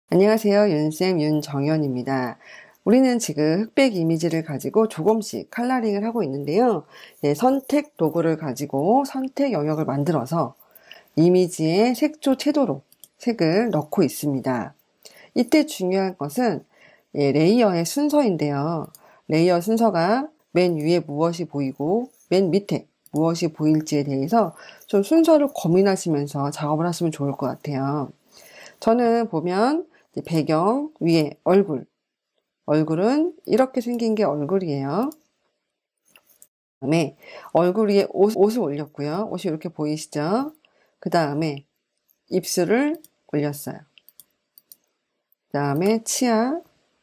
안녕하세요. 윤쌤 윤정연입니다. 우리는 지금 흑백 이미지를 가지고 조금씩 컬러링을 하고 있는데요. 선택 도구를 가지고 선택 영역을 만들어서 이미지에 색조 채도로 색을 넣고 있습니다. 이때 중요한 것은 레이어의 순서인데요. 레이어 순서가 맨 위에 무엇이 보이고 맨 밑에 무엇이 보일지에 대해서 좀 순서를 고민하시면서 작업을 하시면 좋을 것 같아요. 저는 보면 배경 위에 얼굴은 이렇게 생긴 게 얼굴이에요. 그다음에 얼굴 위에 옷을 올렸고요. 옷이 이렇게 보이시죠? 그 다음에 입술을 올렸어요. 그 다음에 치아,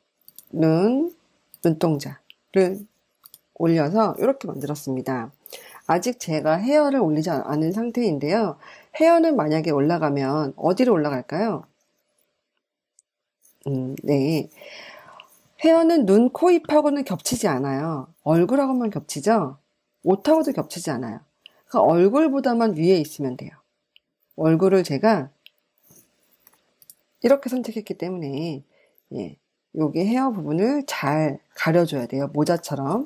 눈동자를 올려서 이렇게 만들었습니다. 아직 제가 헤어를 올리지 않은 상태인데요. 헤어는 만약에 올라가면 어디로 올라갈까요? 네. 헤어는 눈, 코, 입하고는 겹치지 않아요. 얼굴하고만 겹치죠? 옷하고도 겹치지 않아요. 그러니까 얼굴보다만 위에 있으면 돼요. 얼굴을 제가 이렇게 선택했기 때문에 여기 헤어 부분을 잘 가려줘야 돼요. 모자처럼.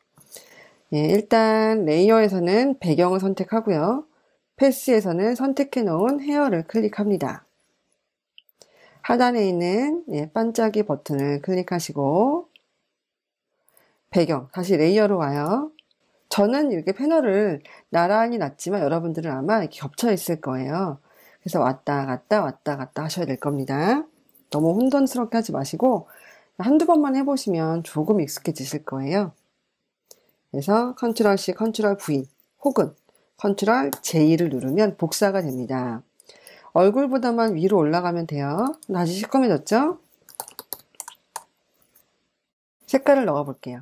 일단 레이어에서는 배경을 선택하고요. 패스에서는 선택해 놓은 헤어를 클릭합니다. 하단에 있는 반짝이 버튼을 클릭하시고 배경, 다시 레이어로 와요. 저는 이렇게 패널을 나란히 놨지만 여러분들은 아마 이렇게 겹쳐 있을 거예요. 그래서 왔다 갔다 하셔야 될 겁니다. 너무 혼돈스럽게 하지 마시고 한두 번만 해보시면 조금 익숙해지실 거예요. 그래서 컨트롤 C, 컨트롤 V 혹은 컨트롤 J를 누르면 복사가 됩니다. 얼굴보다만 위로 올라가면 돼요. 다시 시커매졌죠? 색깔을 넣어 볼게요.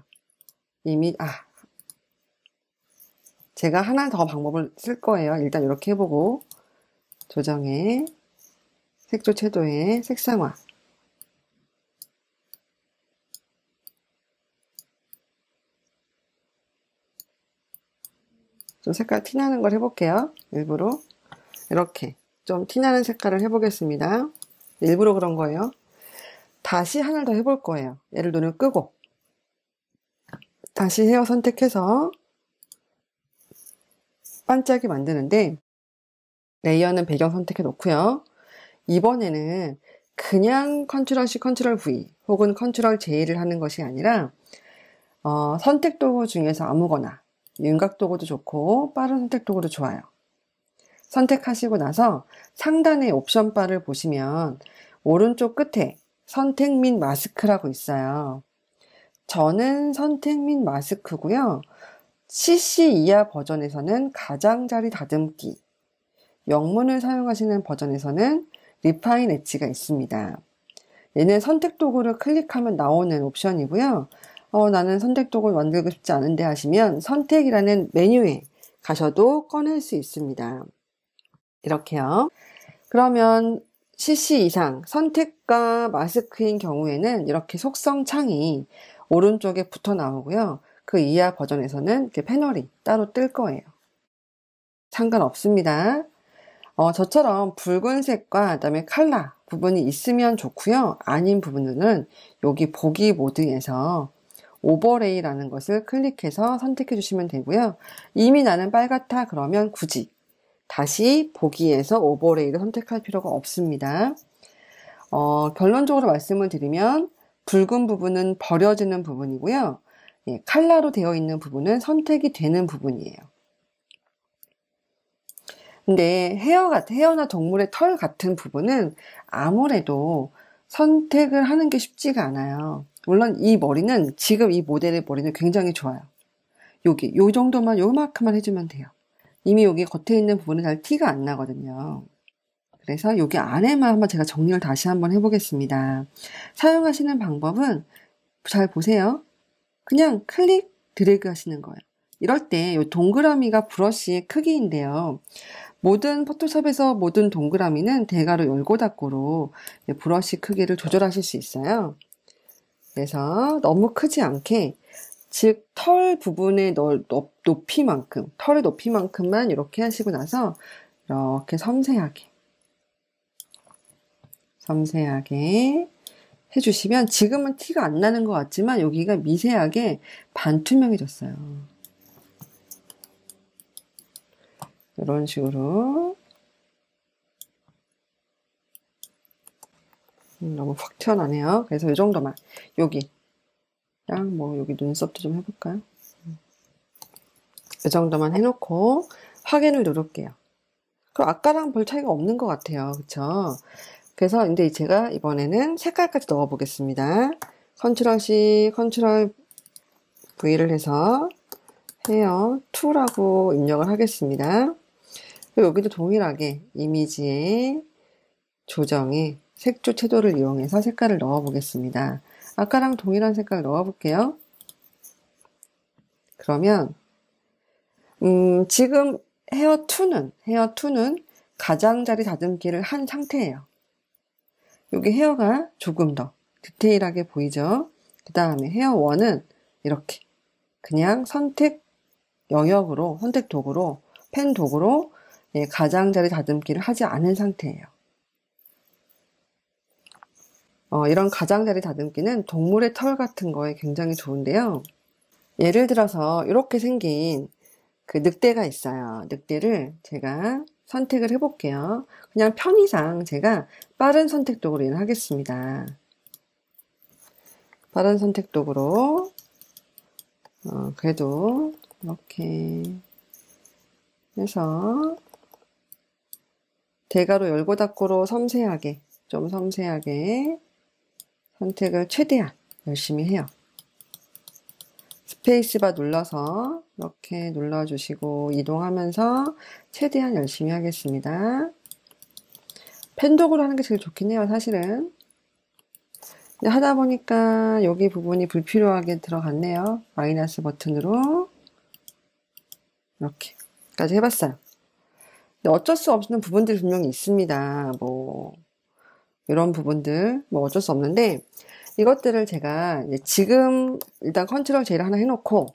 제가 하나 더 방법을 쓸 거예요. 일단 이렇게 해보고 조정에 색조 채도의 색상화 좀 색깔 티나는 걸 해볼게요. 일부러 이렇게 좀 티나는 색깔을 해보겠습니다. 일부러 그런 거예요. 다시 하나를 더 해볼 거예요. 얘를 눈을 끄고 다시 헤어 선택해서 반짝이 만드는데 레이어는 배경 선택해 놓고요. 이번에는 그냥 컨트롤 C, 컨트롤 V 혹은 컨트롤 J를 하는 것이 아니라 선택 도구 중에서 아무거나 윤곽 도구도 좋고 빠른 선택 도구도 좋아요. 선택하시고 나서 상단의 옵션 바를 보시면 오른쪽 끝에 선택 및 마스크라고 있어요. 저는 선택 및 마스크고요. CC 이하 버전에서는 가장자리 다듬기, 영문을 사용하시는 버전에서는 리파인 엣지가 있습니다. 얘는 선택 도구를 클릭하면 나오는 옵션이고요. 나는 선택 도구를 만들고 싶지 않은데 하시면 선택이라는 메뉴에 가셔도 꺼낼 수 있습니다. 이렇게요. 그러면 CC 이상 선택과 마스크인 경우에는 이렇게 속성 창이 오른쪽에 붙어 나오고요. 그 이하 버전에서는 이렇게 패널이 따로 뜰 거예요. 상관없습니다. 저처럼 붉은색과 그다음에 칼라 부분이 있으면 좋고요. 아닌 부분은 여기 보기 모드에서 오버레이라는 것을 클릭해서 선택해 주시면 되고요. 이미 나는 빨갛다 그러면 굳이 다시 보기에서 오버레이를 선택할 필요가 없습니다. 결론적으로 말씀을 드리면 붉은 부분은 버려지는 부분이고요. 칼라로 되어 있는 부분은 선택이 되는 부분이에요. 근데 헤어나 동물의 털 같은 부분은 아무래도 선택을 하는 게 쉽지가 않아요. 물론 이 머리는 지금 이 모델의 머리는 굉장히 좋아요. 요 정도만 요만큼만 해주면 돼요. 이미 여기 겉에 있는 부분은 잘 티가 안 나거든요. 그래서 여기 안에만 한번 제가 정리를 다시 한번 해보겠습니다. 사용하시는 방법은 잘 보세요. 그냥 클릭, 드래그 하시는 거예요. 이럴 때 이 동그라미가 브러쉬의 크기인데요. 모든 포토샵에서 모든 동그라미는 대괄호 열고 닫고로 브러쉬 크기를 조절하실 수 있어요. 그래서 너무 크지 않게 즉 털 부분의 높이만큼 털의 높이만큼만 이렇게 하시고 나서 이렇게 섬세하게 섬세하게 해주시면 지금은 티가 안 나는 것 같지만 여기가 미세하게 반투명해졌어요. 이런 식으로 너무 확 튀어나네요. 그래서 이 정도만 여기 뭐 여기 눈썹도 좀 해볼까요? 이 정도만 해놓고 확인을 누를게요. 그럼 아까랑 별 차이가 없는 것 같아요. 그쵸? 그래서 근데 제가 이번에는 색깔까지 넣어 보겠습니다. 컨트롤 C, 컨트롤 V를 해서 헤어 2라고 입력을 하겠습니다. 여기도 동일하게 이미지의 조정에 색조 채도를 이용해서 색깔을 넣어 보겠습니다. 아까랑 동일한 색깔 넣어 볼게요. 그러면 지금 헤어 2는 가장자리 다듬기를 한 상태예요. 여기 헤어가 조금 더 디테일하게 보이죠? 그 다음에 헤어 1은 이렇게 그냥 선택 영역으로, 선택 도구로, 펜 도구로 가장자리 다듬기를 하지 않은 상태예요. 이런 가장자리 다듬기는 동물의 털 같은 거에 굉장히 좋은데요. 예를 들어서 이렇게 생긴 그 늑대가 있어요. 늑대를 제가 선택을 해볼게요. 그냥 편의상 제가 빠른 선택 도구로 하겠습니다. 빠른 선택 도구로 그래도 이렇게 해서 대괄호 열고 닫고로 섬세하게 좀 섬세하게 선택을 최대한 열심히 해요. 스페이스바 눌러서 이렇게 눌러주시고 이동하면서 최대한 열심히 하겠습니다. 펜독으로 하는 게 제일 좋긴 해요, 사실은. 근데 하다 보니까 여기 부분이 불필요하게 들어갔네요. 마이너스 버튼으로 이렇게까지 해봤어요. 근데 어쩔 수 없는 부분들이 분명히 있습니다. 뭐 이런 부분들 뭐 어쩔 수 없는데 이것들을 제가 지금 일단 컨트롤 J를 하나 해놓고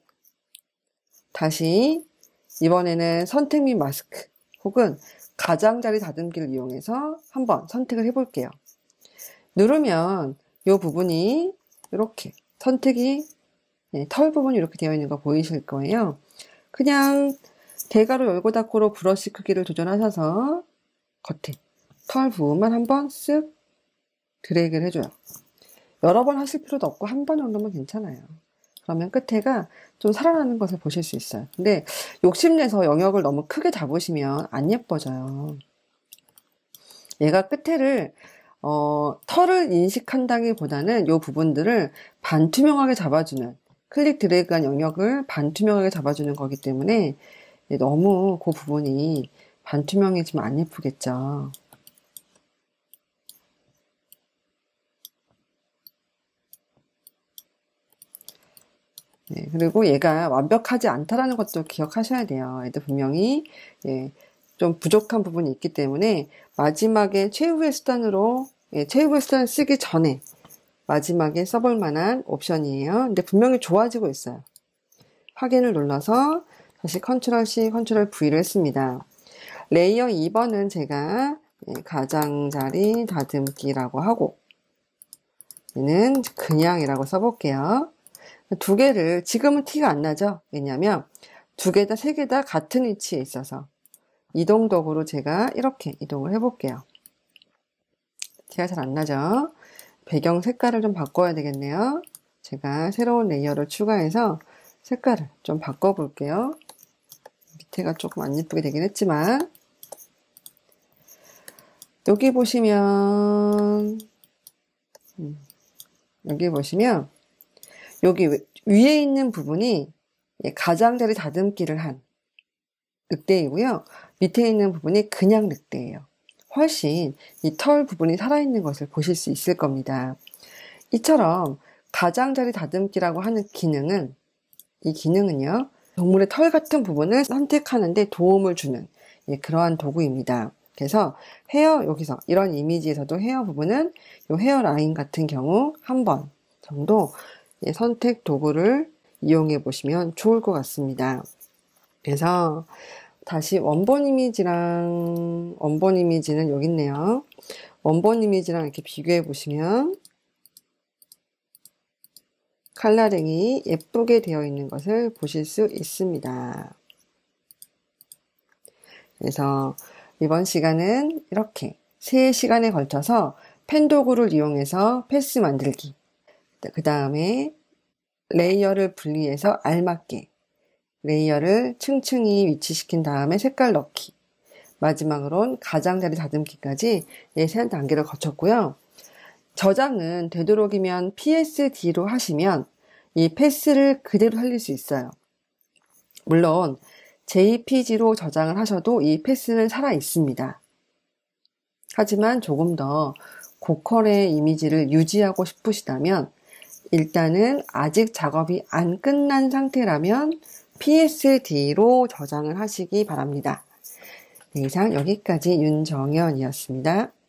다시 이번에는 선택 및 마스크 혹은 가장자리 다듬기를 이용해서 한번 선택을 해볼게요. 누르면 이 부분이 이렇게 선택이 털 부분이 이렇게 되어 있는 거 보이실 거예요. 그냥 대괄호 열고 닫고로 브러쉬 크기를 조절하셔서 겉에 털 부분만 한번 쓱 드래그를 해줘요. 여러 번 하실 필요도 없고 한 번 정도면 괜찮아요. 그러면 끝에가 좀 살아나는 것을 보실 수 있어요. 근데 욕심내서 영역을 너무 크게 잡으시면 안 예뻐져요. 얘가 끝에를 털을 인식한다기보다는 이 부분들을 반투명하게 잡아주는 클릭 드래그한 영역을 반투명하게 잡아주는 거기 때문에 너무 그 부분이 반투명해지면 안 예쁘겠죠. 그리고 얘가 완벽하지 않다라는 것도 기억하셔야 돼요. 얘도 분명히 좀 부족한 부분이 있기 때문에 마지막에 최후의 수단으로 최후의 수단을 쓰기 전에 마지막에 써볼 만한 옵션이에요. 근데 분명히 좋아지고 있어요. 확인을 눌러서 다시 컨트롤 C, 컨트롤 V를 했습니다. 레이어 2번은 제가 가장자리 다듬기라고 하고 얘는 그냥이라고 써볼게요. 두 개를 지금은 티가 안 나죠? 왜냐면 두 개 다, 세 개 다 같은 위치에 있어서 이동 도구로 제가 이렇게 이동을 해볼게요. 티가 잘 안 나죠? 배경 색깔을 좀 바꿔야 되겠네요. 제가 새로운 레이어를 추가해서 색깔을 좀 바꿔볼게요. 밑에가 조금 안 예쁘게 되긴 했지만 여기 보시면 여기 위에 있는 부분이 가장자리 다듬기를 한 늑대이고요. 밑에 있는 부분이 그냥 늑대예요. 훨씬 이 털 부분이 살아있는 것을 보실 수 있을 겁니다. 이처럼 가장자리 다듬기라고 하는 기능은 이 기능은요. 동물의 털 같은 부분을 선택하는 데 도움을 주는 그러한 도구입니다. 그래서 헤어 여기서 이런 이미지에서도 헤어 부분은 이 헤어 라인 같은 경우 한 번 정도 선택 도구를 이용해 보시면 좋을 것 같습니다. 그래서 다시 원본 이미지는 여기 있네요. 원본 이미지랑 이렇게 비교해 보시면 칼라링이 예쁘게 되어 있는 것을 보실 수 있습니다. 그래서 이번 시간은 이렇게 3시간에 걸쳐서 펜 도구를 이용해서 패스 만들기, 그 다음에 레이어를 분리해서 알맞게 레이어를 층층이 위치시킨 다음에 색깔 넣기, 마지막으로는 가장자리 다듬기까지 3단계를 거쳤고요. 저장은 되도록이면 PSD로 하시면 이 패스를 그대로 살릴 수 있어요. 물론 JPG로 저장을 하셔도 이 패스는 살아 있습니다. 하지만 조금 더 고퀄의 이미지를 유지하고 싶으시다면 일단은 아직 작업이 안 끝난 상태라면 PSD로 저장을 하시기 바랍니다. 네, 이상 여기까지 윤정연이었습니다.